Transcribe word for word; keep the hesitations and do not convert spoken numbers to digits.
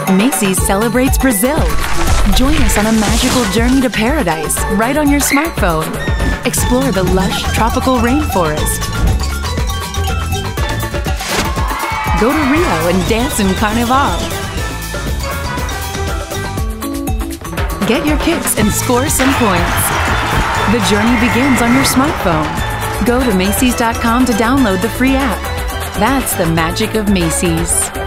Macy's celebrates Brazil. Join us on a magical journey to paradise right on your smartphone. Explore the lush tropical rainforest. Go to Rio and dance in Carnival. Get your kicks and score some points. The journey begins on your smartphone. Go to Macys dot com to download the free app. That's the magic of Macy's.